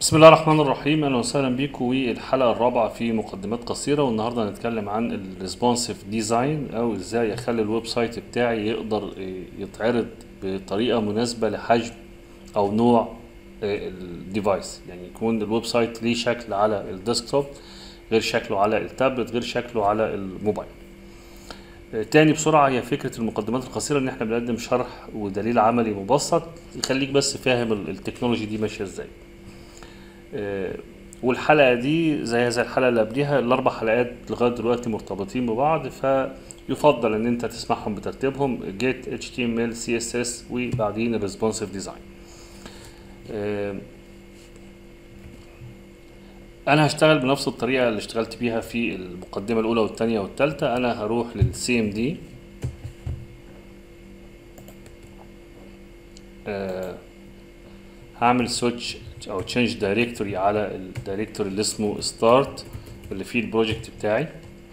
بسم الله الرحمن الرحيم. اهلا وسهلا بيكم والحلقه الرابعه في مقدمات قصيره، والنهارده هنتكلم عن الريسبونسيف ديزاين او ازاي اخلي الويب سايت بتاعي يقدر يتعرض بطريقه مناسبه لحجم او نوع الديفايس. يعني يكون الويب سايت ليه شكل على الديسكتوب غير شكله على التابلت غير شكله على الموبايل. تاني بسرعة، هي فكرة المقدمات القصيرة ان احنا بنقدم شرح ودليل عملي مبسط يخليك بس فاهم التكنولوجي دي ماشية ازاي. والحلقة دي زي الحلقة اللي قبليها، الأربع حلقات لغاية دلوقتي مرتبطين ببعض، فيفضل إن أنت تسمعهم بترتيبهم: Get HTML CSS وبعدين ال Responsive Design. أنا هشتغل بنفس الطريقة اللي اشتغلت بيها في المقدمة الأولى والثانية والثالثة. أنا هروح لل CMD، هعمل سويتش او تشينج دايركتوري على الدايركتوري اللي اسمه ستارت اللي فيه البروجكت بتاعي.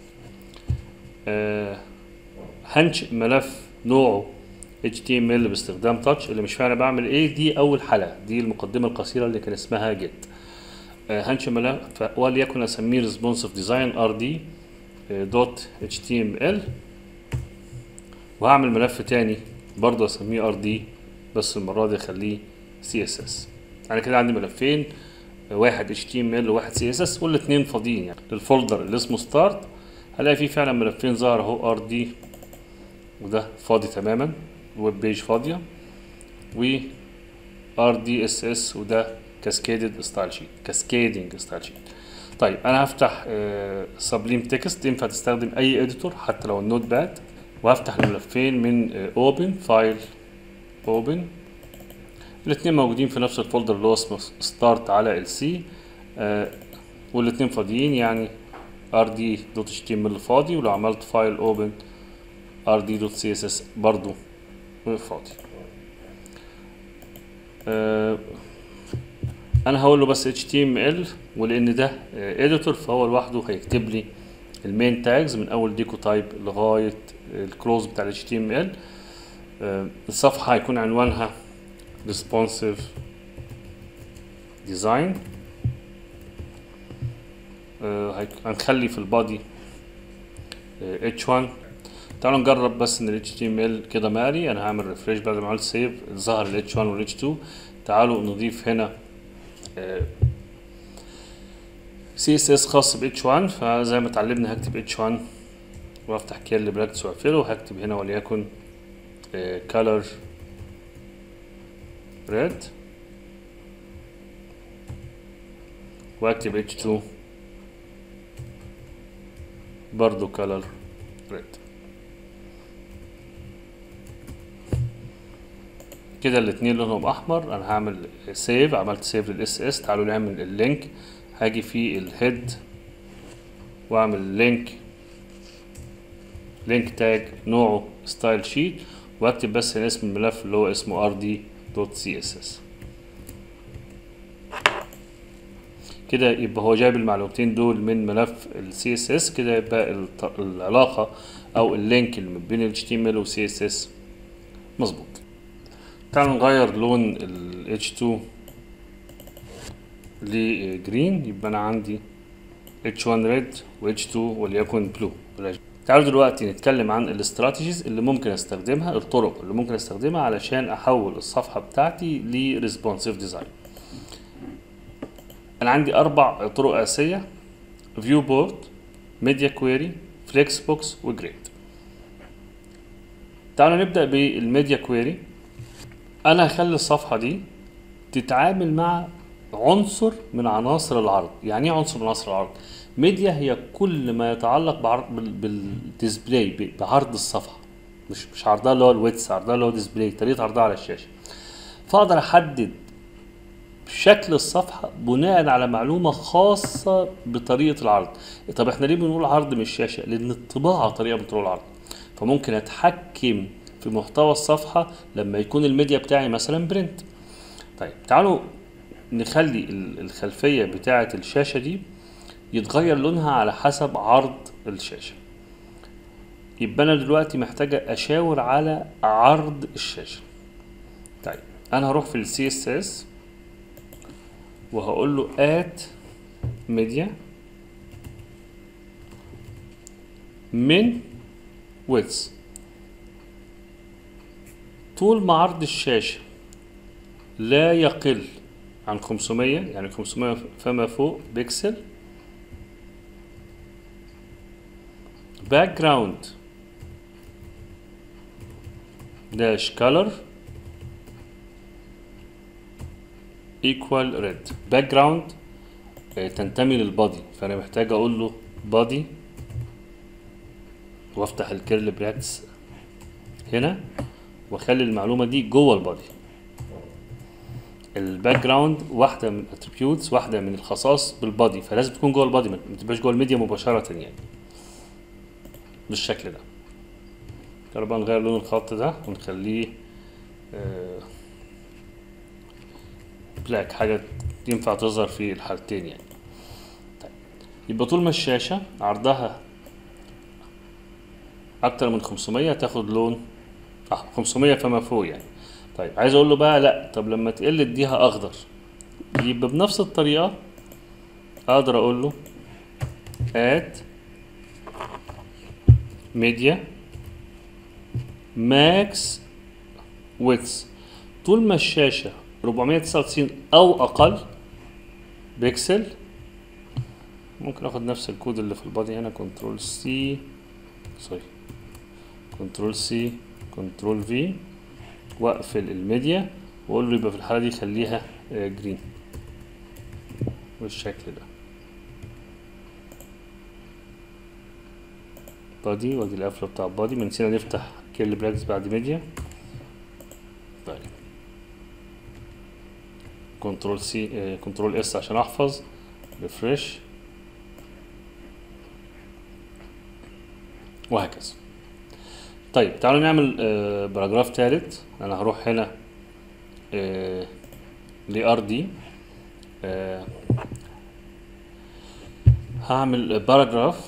هنشئ ملف نوعه HTML باستخدام تاتش. اللي مش فاهم انا بعمل ايه، دي اول حلقه، دي المقدمه القصيره اللي كان اسمها جيت. هنشئ ملف وليكن اسميه responsive design rd.html، وهعمل ملف تاني برضه اسميه rd، بس المره دي اخليه CSS. انا كده عندي ملفين، واحد HTML وواحد CSS، والاتنين فاضيين. يعني للفولدر اللي اسمه ستارت هلاقي فيه فعلا ملفين ظهر اهو، RD وده فاضي تماما، الويب بيج فاضيه، و RDSS وده كاسكيدنج ستايل شيت. طيب انا هفتح سبليم تكست، ينفع تستخدم اي اديتور حتى لو النوت باد، وهفتح الملفين من اوبن فايل اوبن، الاتنين موجودين في نفس الفولدر اللي هو اسمه ستارت على السي، والاتنين فاضيين، يعني rd.html فاضي، ولو عملت فايل اوبن rd.css برضو فاضي. انا هقول له بس html، ولان ده اديتور فهو لوحده هيكتب لي المين تاجز من اول ديكو تايب لغايه الكلوز بتاع html. الصفحه هيكون عنوانها responsive design. هنخلي في البادي h1. تعالوا نجرب بس ان ال HTML كده مالي. انا هعمل ريفريش بعد ما عملت سيف، ظهر ال h1 وال h2. تعالوا نضيف هنا CSS خاص ب h1، فزي ما اتعلمنا هكتب h1 وافتح كيرلي براكتس واقفله، وهكتب هنا وليكن color red، واكتب h2 برضو color red. كده الاتنين لونهم احمر. انا هعمل سيف، عملت سيف للاس اس. تعالوا نعمل اللينك. هاجي في الهيد واعمل لينك تاج نوعه ستايل شيت، واكتب بس اسم الملف اللي هو اسمه rd.css. كده يبقى هو جايب المعلومتين دول من ملف ال CSS. كده يبقى العلاقة او اللينك اللي بين ال HTML و CSS مظبوط. تعالوا نغير لون ال H2 لجرين، يبقى انا عندي H1 ريد و H2 وليكن بلو. تعالوا دلوقتي نتكلم عن الاستراتيجيز اللي ممكن استخدمها، الطرق اللي ممكن استخدمها علشان احول الصفحة بتاعتي ل responsive design. انا عندي 4 طرق اساسية: فيو بورد، ميديا كويري، فليكس بوكس، وجريد. تعالوا نبدأ بالميديا كويري. انا هخلي الصفحة دي تتعامل مع عنصر من عناصر العرض. يعني ايه عنصر من عناصر العرض؟ ميديا هي كل ما يتعلق بالديسبلاي، بعرض الصفحة، مش عرضها اللي هو الويتس، عرضها اللي هو ديسبلاي، طريقة عرضها على الشاشة. فاقدر احدد شكل الصفحة بناء على معلومة خاصة بطريقة العرض. طب احنا ليه بنقول عرض من الشاشة؟ لان الطباعة طريقة من طرق العرض، فممكن اتحكم في محتوى الصفحة لما يكون الميديا بتاعي مثلا برنت. طيب تعالوا نخلي الخلفية بتاعة الشاشة دي يتغير لونها على حسب عرض الشاشة. يبقى انا دلوقتي محتاجة اشاور على عرض الشاشة. طيب انا هروح في ال CSS وهقول له ات ميديا من ويدث. طول ما عرض الشاشة لا يقل عن 500، يعني 500 فما فوق بيكسل. background dash color equal red. background تنتمي للبادي، فانا محتاج اقول له بادي وافتح الكيرل براكتس هنا واخلي المعلومه دي جوه البادي. الباك جراوند واحده من الاتريبيوتس، واحده من الخصائص بالبادي، فلازم تكون جوه البادي، ما تبقاش جوه الميديا مباشره يعني بالشكل ده. تعالوا بقى نغير لون الخط ده ونخليه بلاك، حاجه ينفع تظهر في الحالتين يعني. طيب يبقى طول ما الشاشه عرضها اكتر من 500 تاخد لون 500 فما فوق يعني. طيب عايز اقول له بقى لا، طب لما تقل اديها اخضر. يبقى بنفس الطريقه اقدر اقول له add media max width. طول ما الشاشه 499 او اقل بيكسل، ممكن اخد نفس الكود اللي في البادي هنا، كنترول سي كنترول سي كنترول في، واقفل الميديا واقول له يبقى في الحاله دي خليها جرين بالشكل ده. بادي، وادي القفله بتاع البادي. ما نسينا نفتح كيرل براكتس بعد ميديا. طيب كنترول سي كنترول اس عشان احفظ، ريفريش، وهكذا. طيب تعالوا نعمل باراجراف ثالث. انا هروح هنا لار دي، هعمل باراجراف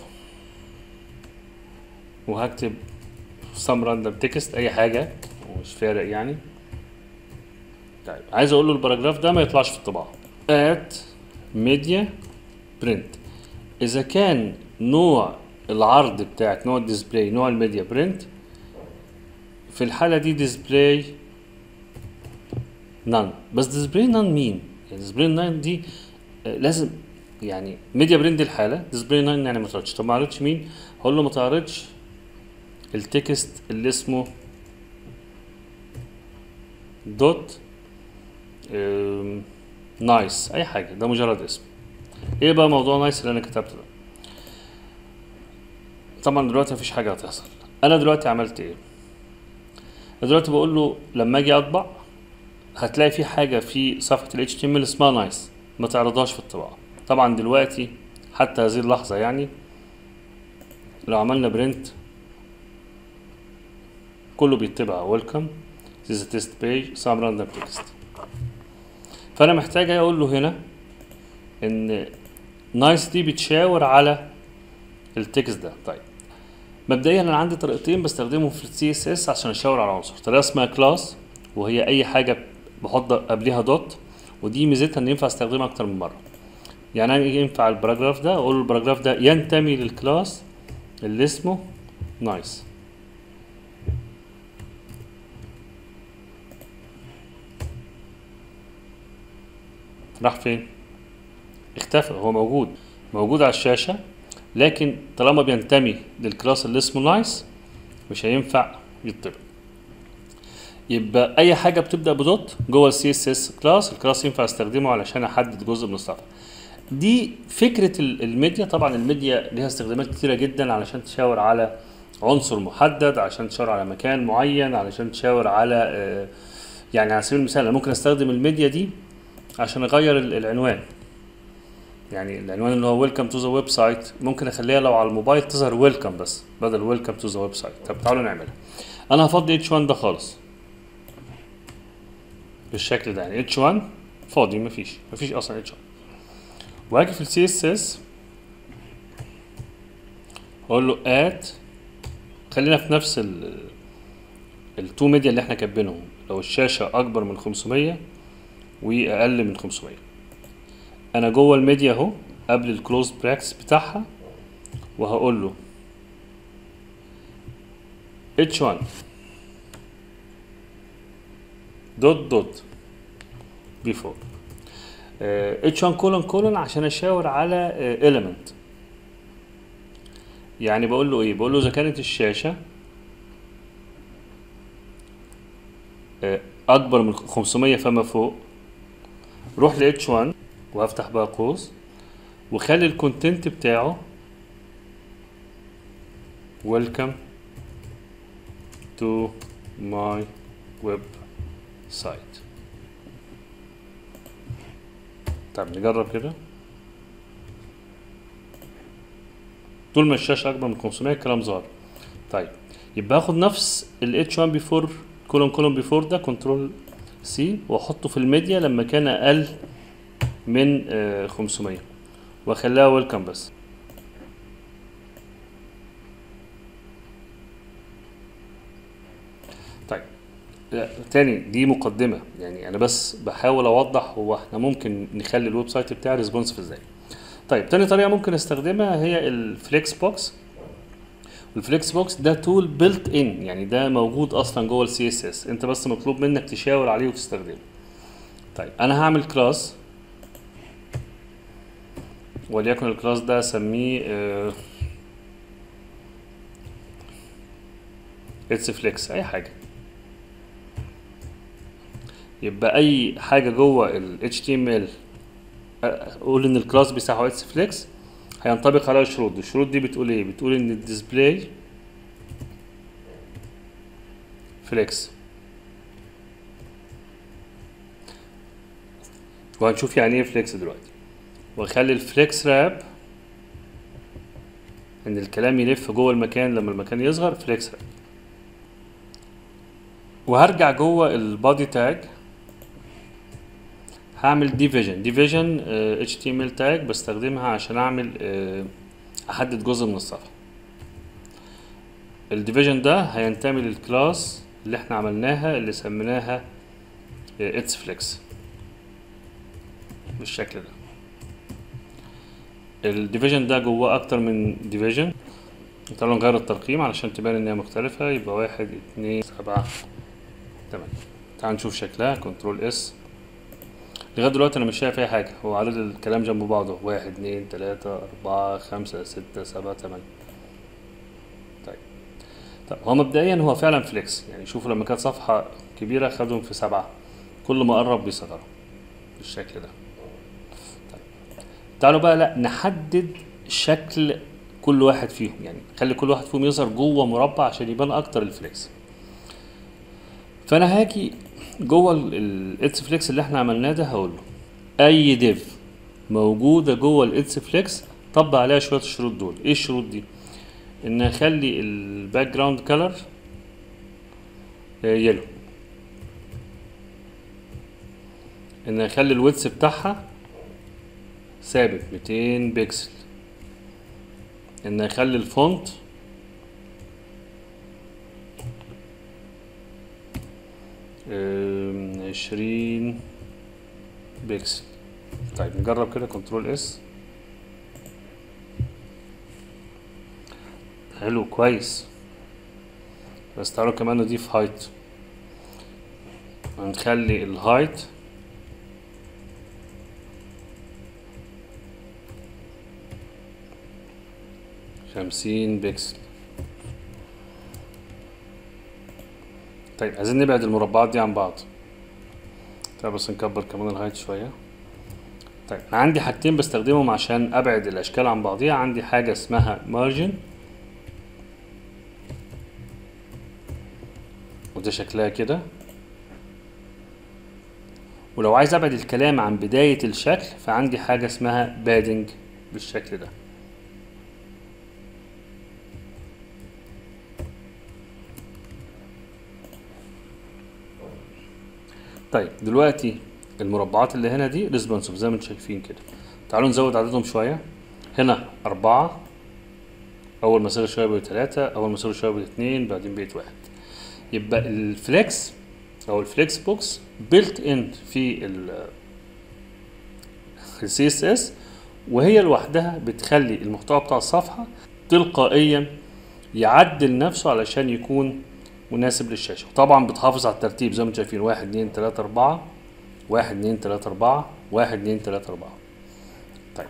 وهكتب some random text اي حاجه مش فارق يعني. طيب عايز اقول له الباراجراف ده ما يطلعش في الطباعه. at media print، اذا كان نوع العرض بتاعك، نوع الديسبلاي، نوع الميديا برنت، في الحالة دي ديسبلاي نان. بس ديسبلاي نان مين؟ يعني ديسبلاي نان دي لازم يعني ميديا برنت الحالة، ديسبلاي نان يعني ما تعرضش. طب ما تعرضش مين؟ هقول له ما تعرضش التكست اللي اسمه دوت نايس اي حاجة، ده مجرد اسم. ايه بقى موضوع نايس اللي انا كتبته ده؟ طبعا دلوقتي مفيش حاجة هتحصل. انا دلوقتي عملت ايه؟ دلوقتي بقول له لما اجي اطبع هتلاقي في حاجة في صفحة ال HTML اسمها نايس، ما تعرضهاش في الطباعة. طبعا دلوقتي حتى هذه اللحظة يعني لو عملنا برنت كله بيتبع ويلكم this is a test page some random text. فانا محتاج اقول له هنا ان نايس دي بتشاور على التكست ده. طيب مبدئيا انا عندي طريقتين بستخدمهم في السي اس اس عشان اشاور على عنصر. طريقه اسمها كلاس، وهي اي حاجه بحط قبلها دوت، ودي ميزتها ان ينفع استخدمها اكتر من مره. يعني انا ينفع الباراجراف ده اقول له الباراجراف ده ينتمي للكلاس اللي اسمه نايس. راح فين؟ اختفى. هو موجود على الشاشه، لكن طالما بينتمي للكلاس اللي اسمه نايس مش هينفع يطبع. يبقى اي حاجه بتبدا بدوت جوه السي اس اس كلاس، الكلاس ينفع استخدمه علشان احدد جزء من الصفحه. دي فكره الميديا. طبعا الميديا ليها استخدامات كتيره جدا علشان تشاور على عنصر محدد، علشان تشاور على مكان معين، علشان تشاور على يعني على سبيل المثال انا ممكن استخدم الميديا دي عشان اغير العنوان. يعني العنوان اللي هو ويلكم تو ذا ويب سايت ممكن اخليها لو على الموبايل تظهر ويلكم بس بدل ويلكم تو ذا ويب سايت. طب تعالوا نعملها. انا هفضي اتش 1 ده خالص بالشكل ده، يعني اتش 1 فاضي، مفيش اصلا اتش 1. وهاجي في السي اس اس اقول له اد، خلينا في نفس التو ميديا اللي احنا كاتبينهم، لو الشاشه اكبر من 500 واقل من 500. انا جوه الميديا اهو قبل الكلوز براكتس بتاعها، وهقول له h1 دوت دوت before h1 كولون كولون عشان اشاور على element. يعني بقول له ايه؟ بقول له اذا كانت الشاشة اكبر من 500 فما فوق، روح ل h1 وهفتح بقى قوس وخلي الكونتنت بتاعه welcome to my website. طب نجرب كده. طول ما الشاشة أكبر من 500 الكلام ظاهر. طيب يبقى آخد نفس ال H1 before كولون before ده كنترول سي وأحطه في الميديا لما كان أقل من 500 وأخليها ويلكم بس. طيب تاني دي مقدمة، يعني أنا بس بحاول أوضح هو إحنا ممكن نخلي الويب سايت بتاعي ريسبونسيف إزاي. طيب تاني طريقة ممكن استخدمها هي الفليكس بوكس. الفليكس بوكس ده تول بيلت ان، يعني ده موجود اصلا جوه السي اس اس، انت بس مطلوب منك تشاور عليه وتستخدمه. طيب انا هعمل كلاس وليكن الكلاس ده اسميه اتس فليكس، اي حاجه. يبقى اي حاجه جوه ال HTML اقول ان الكلاس بتاعه اتس فليكس هينطبق عليها شروط. الشروط دي بتقول ايه؟ بتقول ان الديسبلاي فليكس، وهنشوف يعني ايه فليكس دلوقتي. واخلي الفليكس راب ان الكلام يلف جوه المكان لما المكان يصغر فليكس راب. وهرجع جوه البادي تاج هعمل ديفيجن HTML تاج بستخدمها عشان اعمل احدد جزء من الصفحه. الديفيجن ده هينتمي للكلاس اللي احنا عملناها اللي سميناها اتس فليكس بالشكل ده. الديفيجن ده جواه اكتر من ديفيجن. تعالوا نغير الترقيم علشان تبان ان هي مختلفه. يبقى 1 2 7 8. تعالوا نشوف شكلها. كنترول اس. لغايه دلوقتي انا مش شايف اي حاجه، هو عدد الكلام جنب بعضه 1 2 3 4 5 6 7 8. طيب هو مبدئيا هو فعلا فليكس، يعني شوفوا لما كانت صفحه كبيره خدهم في 7، كل ما قرب بيصغروا بالشكل ده. طيب تعالوا بقى لا نحدد شكل كل واحد فيهم، يعني خلي كل واحد فيهم يظهر جوه مربع عشان يبان اكتر الفليكس. فانا هاجي جوه الاتس فليكس اللي احنا عملناه ده هقول له اي ديف موجوده جوه الاتس فليكس طبق عليها شويه الشروط دول. ايه الشروط دي؟ ان اخلي الباك جراوند كلر يلو، ان اخلي الويدث بتاعها ثابت 200 بكسل، ان اخلي الفونت اه 20 بكسل. طيب نجرب كده. كنترول اس. حلو كويس. بس تعالوا كمان نضيف هايت. هنخلي الهايت 50 بكسل. طيب عايزين نبعد المربعات دي عن بعض. طيب بس نكبر كمان الهايت شوية. طيب انا عندي حاجتين بستخدمهم عشان ابعد الاشكال عن بعضيها. عندي حاجة اسمها مارجن، وده شكلها كده. ولو عايز ابعد الكلام عن بداية الشكل فعندي حاجة اسمها بادنج بالشكل ده. طيب دلوقتي المربعات اللي هنا دي ريسبونسيف زي ما انتم شايفين كده. تعالوا نزود عددهم شوية. هنا 4، أول ما صغر شوية بقت 3، أول ما صغر شوية بقت 2، بعدين بقت 1. يبقى الفليكس أو الفليكس بوكس بيلت إن في CSS، وهي لوحدها بتخلي المحتوى بتاع الصفحة تلقائيا يعدل نفسه علشان يكون مناسب للشاشة. وطبعا بتحافظ على الترتيب زي ما انتم شايفين، 1 2 3 4 1 2 3 4 1 2 3 4. طيب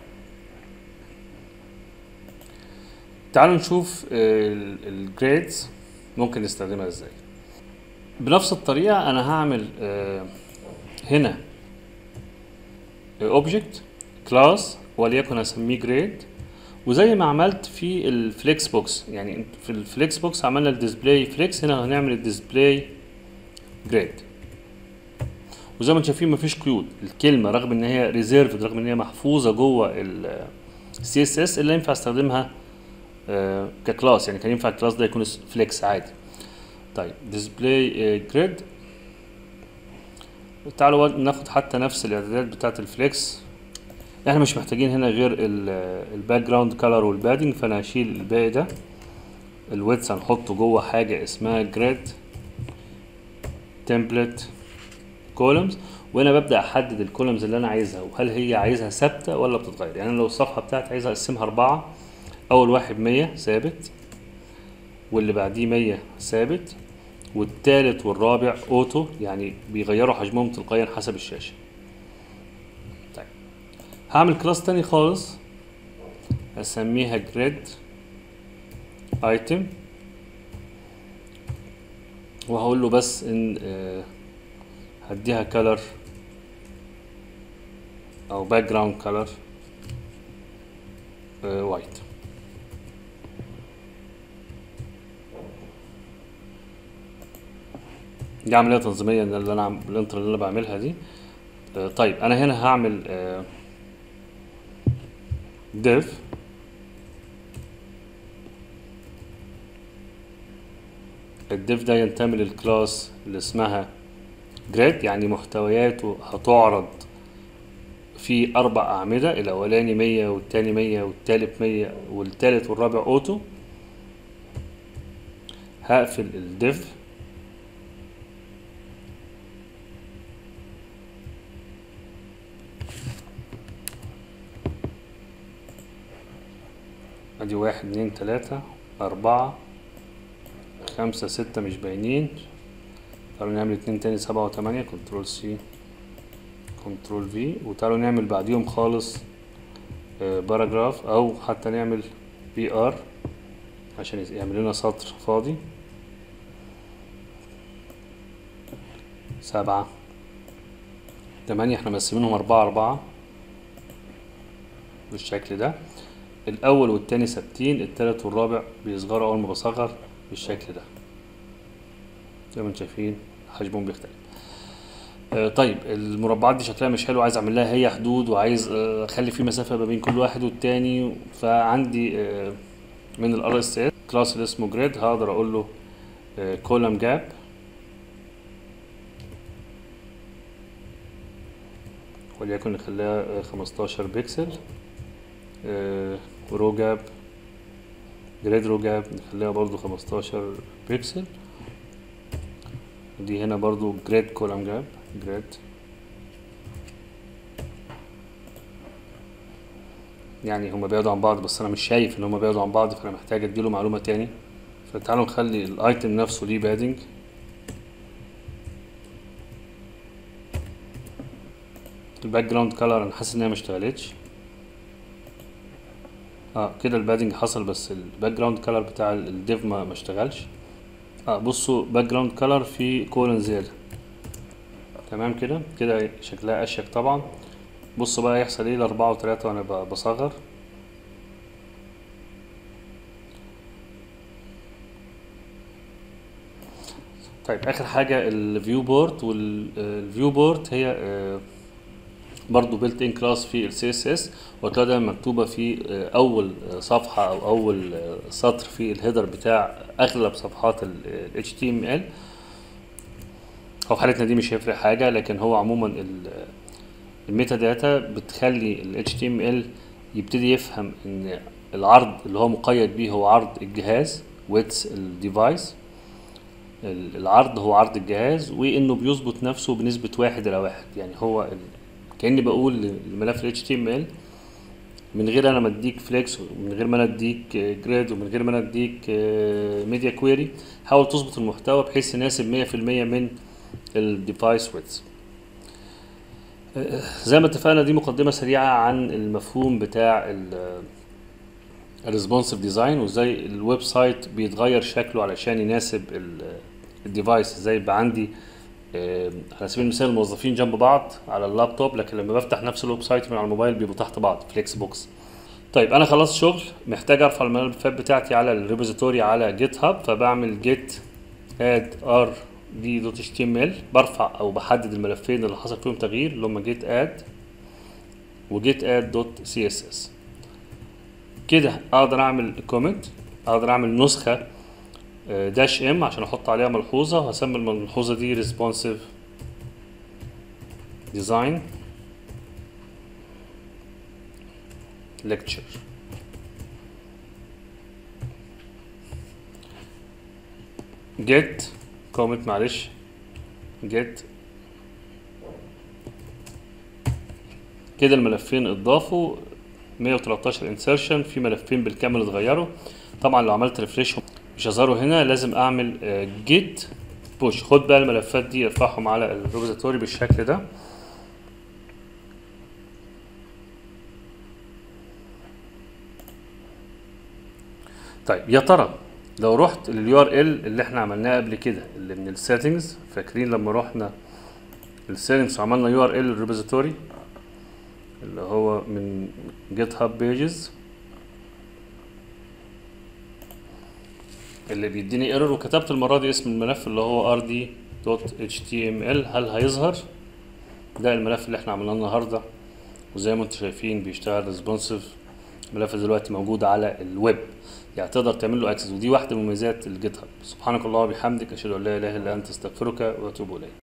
تعالوا نشوف الجريدز ممكن نستخدمها ازاي. بنفس الطريقة انا هعمل هنا اوبجكت كلاس وليكن اسميه جريد، وزي ما عملت في الفليكس بوكس، يعني في الفليكس بوكس عملنا الديسبلاي فليكس، هنا هنعمل الديسبلاي جريد. وزي ما انتم شايفين مفيش قيود، الكلمه رغم ان هي ريزيرفد، رغم ان هي محفوظه جوه السي اس اس، اللي ينفع استخدمها ككلاس، يعني كان ينفع الكلاس ده يكون فليكس عادي. طيب ديسبلاي جريد، تعالوا ناخد حتى نفس الاعدادات بتاعه الفليكس. احنا مش محتاجين هنا غير الباك جراوند كلر والبادنج، فانا هشيل الباقي ده. الويدث هنحطه جوه حاجه اسمها جريد تمبلت كولمز، وانا ببدا احدد الكولمز اللي انا عايزها، وهل هي عايزها ثابته ولا بتتغير. يعني لو الصفحه بتاعتي عايزها اقسمها 4، اول واحد 100 ثابت، واللي بعديه 100 ثابت، والتالت والرابع اوتو، يعني بيغيروا حجمهم تلقائيا حسب الشاشه. طيب هعمل كلاس تاني خالص هسميها جريد ايتم، وهقول له بس ان هديها كلر او باك جراوند كلر وايت. دي عمليه تنظيميه اللي انا الانتر اللي انا بعملها دي. طيب انا هنا هعمل div الديف ده ينتمي للكلاس اللي اسمها جريد، يعني محتوياته هتعرض في 4 أعمدة، الأولاني 100 والتاني 100 والتالت 100 والتالت والرابع أوتو. هقفل الديف ادي 1 2 3 4 5 6 مش باينين. تعالوا نعمل 2 تاني 7 و8، كنترول سي كنترول في، وتعالوا نعمل بعديهم خالص باراجراف، او حتى نعمل بي ار عشان يعمل لنا سطر فاضي. 7 8 احنا مقسمينهم 4 4 بالشكل ده. الاول والتاني ثابتين، التالت والرابع بيصغروا اول ما بصغر بالشكل ده، زي ما انتم شايفين حجمهم بيختلف. طيب المربعات دي شكلها مش حلو، عايز اعمل لها هي حدود، وعايز اخلي في مسافه ما بين كل واحد والتاني. فعندي من الار اس اس كلاس اللي اسمه جريد، هقدر اقول له كولم جاب، وليكن نخليها 15 بكسل. رو جاب جريد رو جاب نخليها برضو 15 بكسل. دي هنا برضو جريد كولم جاب جريد. يعني هما بيقعدوا عن بعض، بس انا مش شايف ان هما بيقعدوا عن بعض، فانا محتاج اديله معلومه تاني. فتعالوا نخلي الايتم نفسه ليه بادنج. الباك جراوند كلر انا حاسس ان هي مشتغلتش. كده البادنج حصل، بس الباك جراوند كلر بتاع الديف ما اشتغلش. بصوا باك جراوند كلر في كولن زياده. تمام كده كده شكلها اشيك طبعا. بصوا بقى يحصل ايه ل4 و3 وانا بصغر. طيب اخر حاجه الفيو بورت، والفيو بورت هي برضو بيلت ان كلاس في السي اس اس، وتلاقيها مكتوبه في اول صفحه او اول سطر في الهيدر بتاع اغلب صفحات ال HTML. هو في حالتنا دي مش هيفرق حاجه، لكن هو عموما الميتا داتا بتخلي ال HTML يبتدي يفهم ان العرض اللي هو مقيد بيه هو عرض الجهاز width الديفايس، العرض هو عرض الجهاز، وانه بيظبط نفسه بنسبه 1 إلى 1. يعني هو كاني بقول للملف ال HTML من غير انا ما اديك فليكس، ومن غير ما انا اديك جريد، ومن غير ما انا اديك ميديا كويري، حاول تظبط المحتوى بحيث يناسب 100% من الديفايس ويدث. زي ما اتفقنا دي مقدمة سريعة عن المفهوم بتاع الريسبونسيف ديزاين، وازاي الويب سايت بيتغير شكله علشان يناسب الديفايس. ازاي يبقى عندي على سبيل المثال موظفين جنب بعض على اللابتوب، لكن لما بفتح نفس الويب سايت من على الموبايل بيبقوا تحت بعض، فليكس بوكس. طيب انا خلصت شغل، محتاج ارفع الملفات بتاعتي على الريبوزيتوري على جيت هاب، فبعمل جيت اد ار دي دوت اتش تي ام ال، برفع او بحدد الملفين اللي حصل فيهم تغيير اللي هم جيت اد وجيت اد دوت سي اس اس. كده اقدر اعمل كومنت، اقدر اعمل نسخه داش ام عشان احط عليها ملحوظه، وهسمي الملحوظه دي ريسبونسيف ديزاين ليكتشر. جيت كومنت، معلش، جيت. كده الملفين اتضافوا، 113 انسرشن، في ملفين بالكامل اتغيروا. طبعا لو عملت ريفريش مش هظهروا هنا، لازم اعمل جيت بوش. خد بقى الملفات دي ارفعهم على الريبوزيتوري بالشكل ده. طيب يا ترى لو رحت لليو ار ال اللي احنا عملناه قبل كده، اللي من السيتنجز، فاكرين لما رحنا السيتنجز وعملنا يو ار ال الريبوزيتوري اللي هو من جيت هاب بيجز اللي بيديني ايرور، وكتبت المره دي اسم الملف اللي هو rd.html، هل هيظهر؟ ده الملف اللي احنا عملناه النهارده، وزي ما انتم شايفين بيشتغل ريسبونسيف. الملف دلوقتي موجود على الويب، يعني تقدر تعمل له اكسس، ودي واحده من مميزات الجيت هاب. سبحانك اللهم وبحمدك، اشهد ان لا اله الا انت، استغفرك واتوب اليك.